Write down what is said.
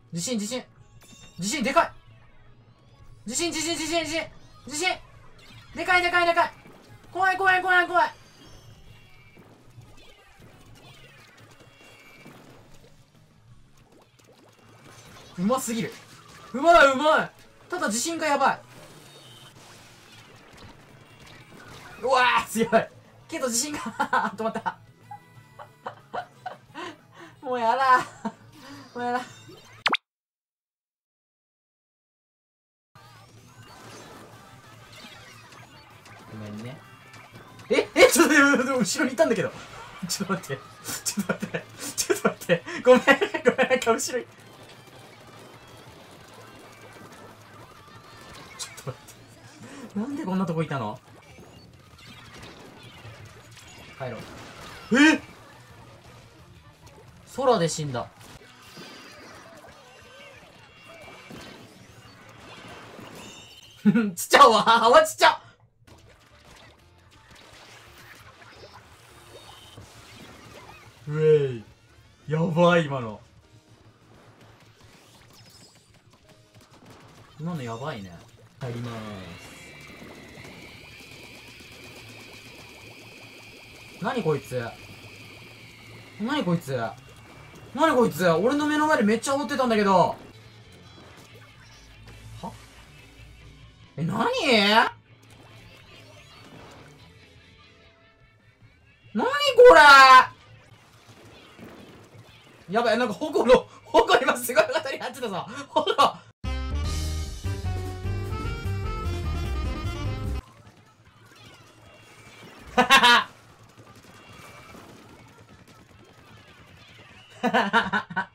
地震、地震。地震でかい。地震、地震、地震、地震。地震。でかい、でかい、でかい。怖い、怖い、怖い、怖い。うますぎる。うまい、うまい。ただ地震がやばい。うわー、強い。けど地震が止まった。もうやだ。もうやだ。ごめんね。ちょっと待って、後ろにいたんだけど。ちょっと待って。ちょっと待って。ちょっと待って。ごめん、ごめん、なんか後ろに。ちょっと待って。なんでこんなとこいたの？帰ろう。空で死んだ。ちっちゃうわ。泡ちっちゃ。うえい。やばい、今の。今のやばいね。帰りまーす。なにこいつ。なにこいつ。なにこいつ。俺の目の前でめっちゃ煽ってたんだけど。は？なに？なにこれ。やばい、なんか矛今すごいことになってたぞ。矛。ははは。